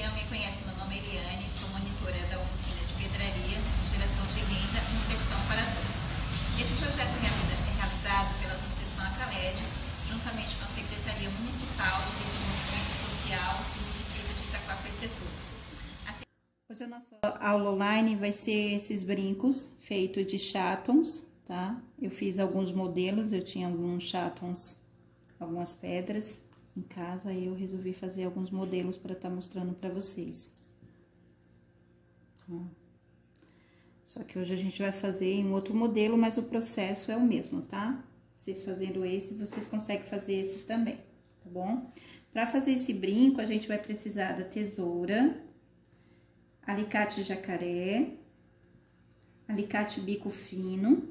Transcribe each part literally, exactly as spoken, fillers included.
não me conhece, meu nome é Eliane, sou monitora da oficina de pedraria, geração de renda e inserção para todos. Esse projeto é realizado pela Associação Acaled, juntamente com a Secretaria Municipal do Desenvolvimento Social do município de Itaquaquecetuba. Assim... Hoje a nossa aula online vai ser esses brincos feitos de chatons, tá? Eu fiz alguns modelos, eu tinha alguns chatons, algumas pedras em casa, aí eu resolvi fazer alguns modelos para estar mostrando para vocês. Ó. Só que hoje a gente vai fazer em outro modelo, mas o processo é o mesmo, tá? Vocês fazendo esse, vocês conseguem fazer esses também, tá bom? Para fazer esse brinco, a gente vai precisar da tesoura, alicate jacaré, alicate bico fino,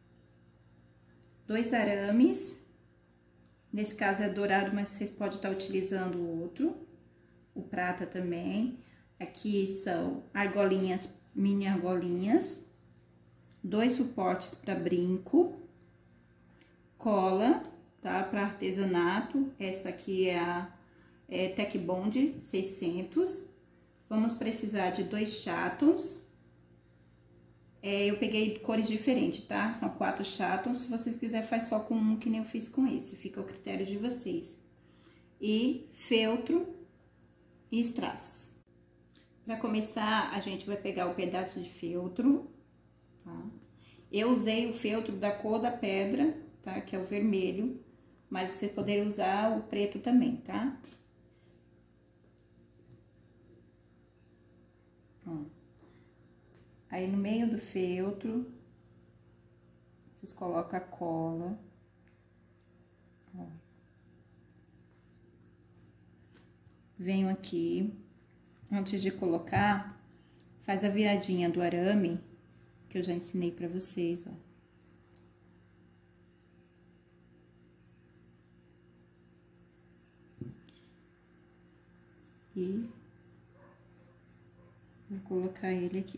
dois arames. Nesse caso é dourado, mas vocês podem estar utilizando o outro, o prata também. Aqui são argolinhas, mini argolinhas, dois suportes para brinco, cola, tá? Para artesanato. Essa aqui é a é, Tech Bond seiscentos. Vamos precisar de dois chatons. É, eu peguei cores diferentes, tá? São quatro chatons. Se vocês quiserem, faz só com um, que nem eu fiz com esse. Fica ao critério de vocês. E feltro e strass. Para começar, a gente vai pegar o pedaço de feltro, tá? Eu usei o feltro da cor da pedra, tá? Que é o vermelho. Mas vocês poderiam usar o preto também, tá? Ó. Aí, no meio do feltro, vocês colocam a cola. Ó. Venho aqui, antes de colocar, faz a viradinha do arame, que eu já ensinei pra vocês, ó. E vou colocar ele aqui.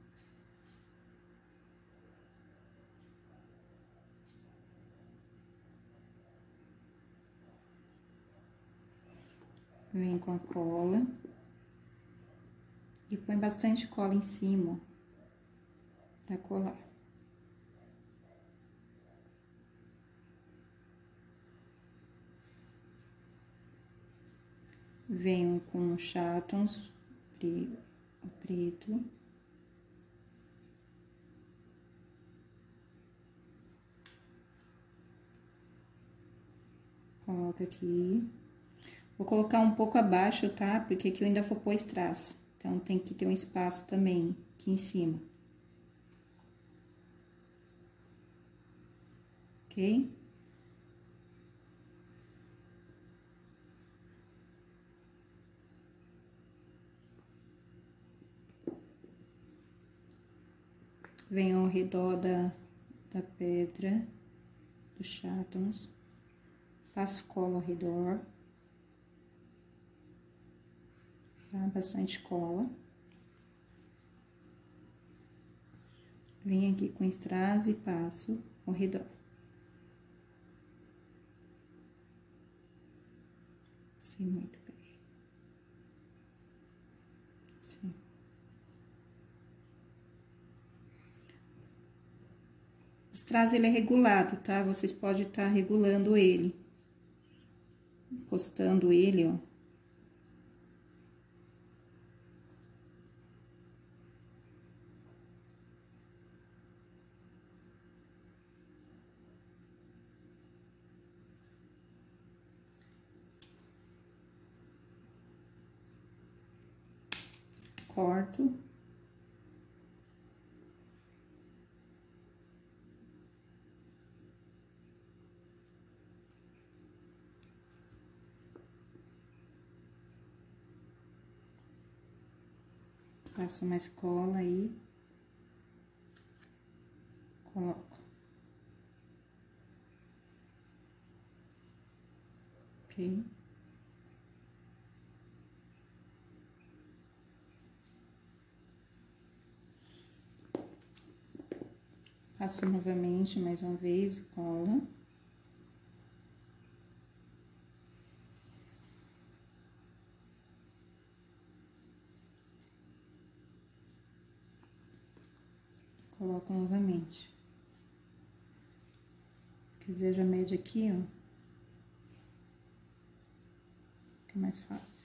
Vem com a cola e põe bastante cola em cima para colar. Venho com chatons preto. Coloca aqui. Vou colocar um pouco abaixo, tá? Porque aqui eu ainda vou pôr strass. Então, tem que ter um espaço também aqui em cima. Ok? Venho ao redor da, da pedra, dos chatons. Passo cola ao redor. Tá? Bastante cola. Venho aqui com strass e passo ao redor. Sim, muito bem. Sim. O strass, ele é regulado, tá? Vocês podem estar regulando ele. Encostando ele, ó. Corto. Passo mais cola aí. Coloco. Ok. Passo novamente, mais uma vez, cola. coloco novamente. Se quiser, já mede aqui, ó. Que é mais fácil.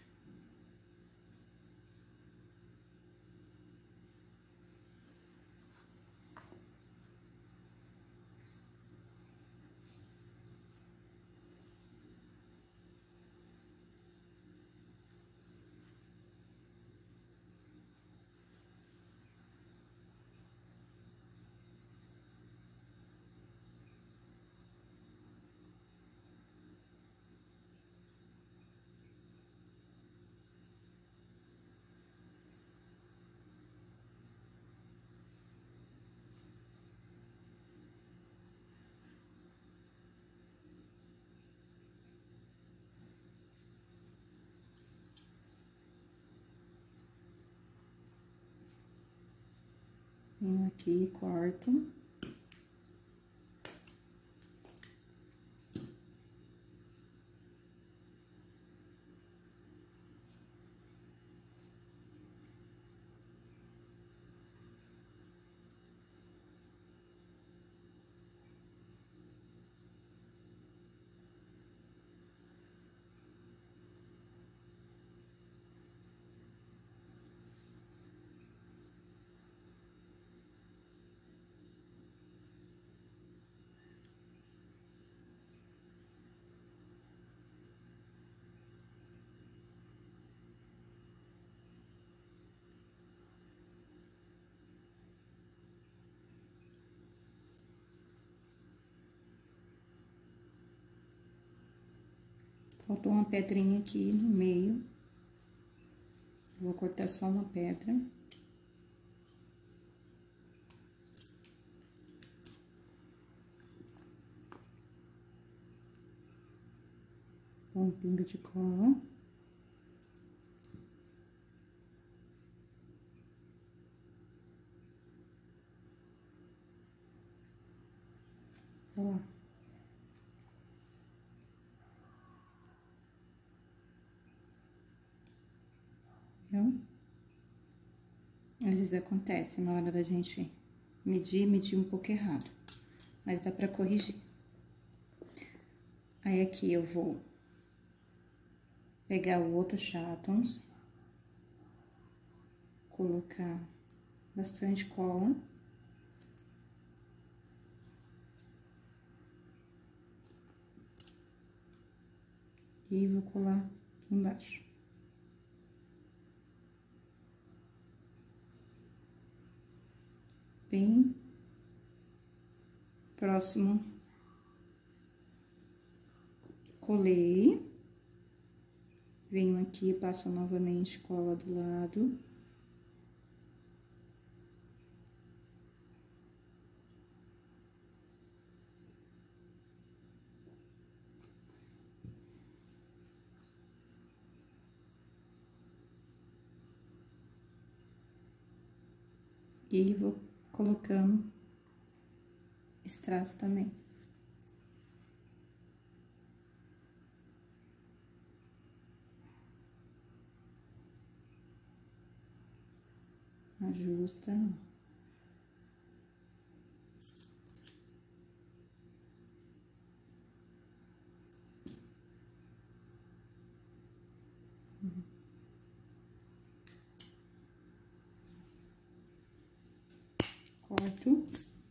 Venho aqui e corto. Faltou uma pedrinha aqui no meio. Vou cortar só uma pedra. Um pingo de cola. Olha lá. Viu? Às vezes acontece na hora da gente medir, medir um pouco errado. Mas dá pra corrigir. Aí, aqui eu vou pegar o outro chátons, colocar bastante cola. E vou colar aqui embaixo. Bem próximo. Colei. Venho aqui, passo novamente cola do lado. E vou colocando strass também. Ajusta. Uhum. Corto.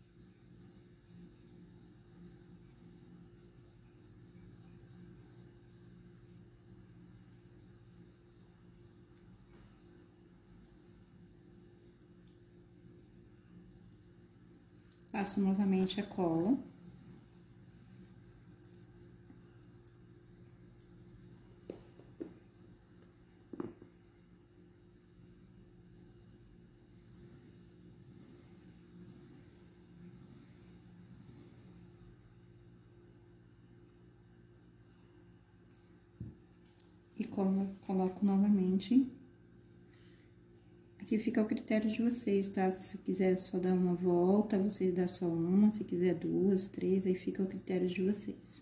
Passo novamente a cola. E colo, coloco novamente. Aqui fica ao critério de vocês, tá? Se quiser só dar uma volta, vocês dão só uma. Se quiser duas, três, aí fica ao critério de vocês.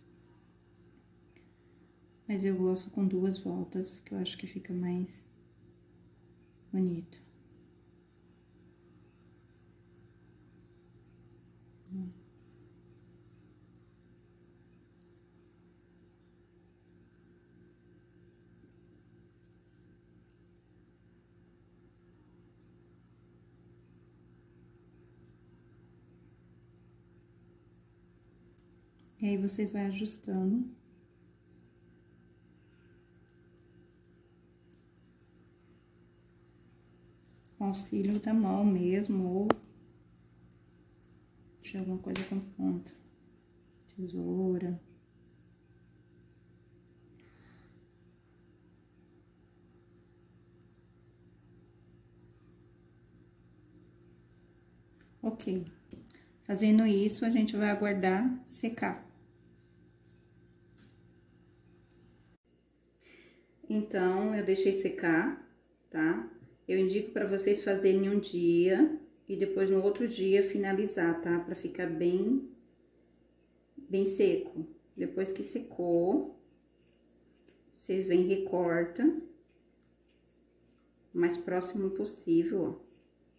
Mas eu gosto com duas voltas, que eu acho que fica mais bonito. E aí, vocês vão ajustando. Com auxílio da mão mesmo, ou de alguma coisa com ponta. Tesoura. Ok. Fazendo isso, a gente vai aguardar secar. Então, eu deixei secar, tá? Eu indico para vocês fazerem um dia e depois no outro dia finalizar, tá? Para ficar bem, bem seco. Depois que secou, vocês vêm e recortam o mais próximo possível, ó.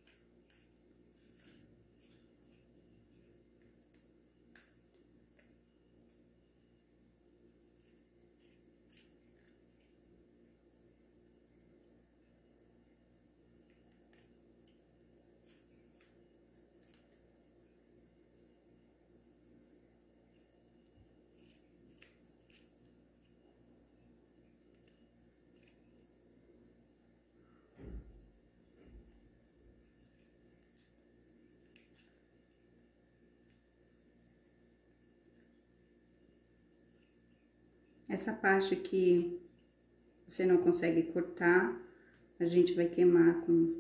Essa parte que você não consegue cortar, a gente vai queimar com,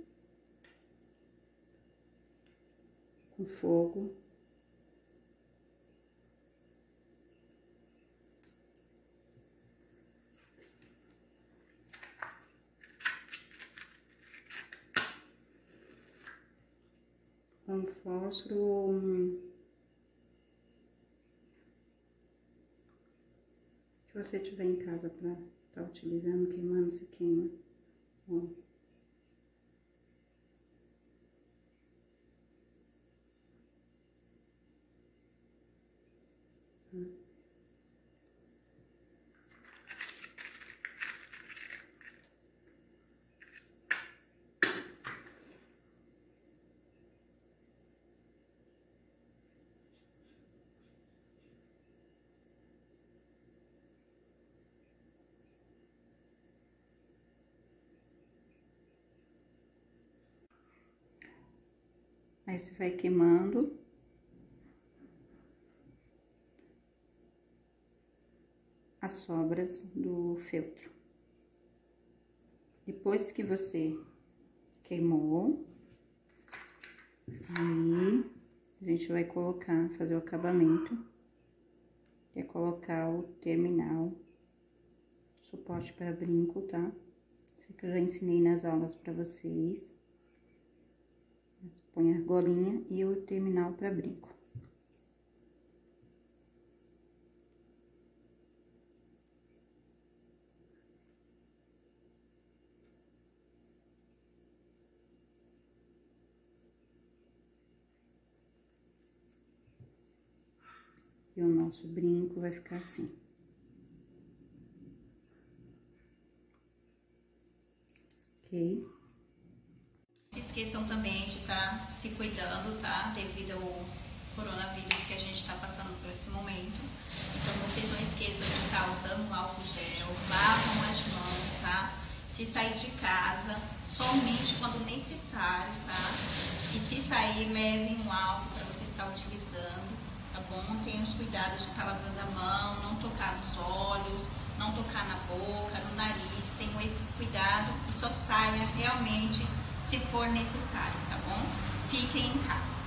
com fogo. Com fósforo... Se você tiver em casa para estar tá utilizando, queimando, você queima. Ó. Aí você vai queimando. As sobras do feltro. Depois que você queimou, aí a gente vai colocar, fazer o acabamento, que é colocar o terminal, suporte para brinco, tá? Isso que eu já ensinei nas aulas para vocês. Põe a argolinha e o terminal para brinco. E o nosso brinco vai ficar assim. Ok? Se esqueçam também de estar se cuidando, tá? Devido ao coronavírus que a gente está passando por esse momento. Então, vocês não esqueçam de estar usando um álcool gel, lavam as mãos, tá? Se sair de casa, somente quando necessário, tá? E se sair, levem um álcool para você estar utilizando, tá bom? Tenham os cuidados de estar lavando a mão, não tocar nos olhos, não tocar na boca, no nariz. Tenham esse cuidado e só saia realmente se for necessário, tá bom? Fiquem em casa.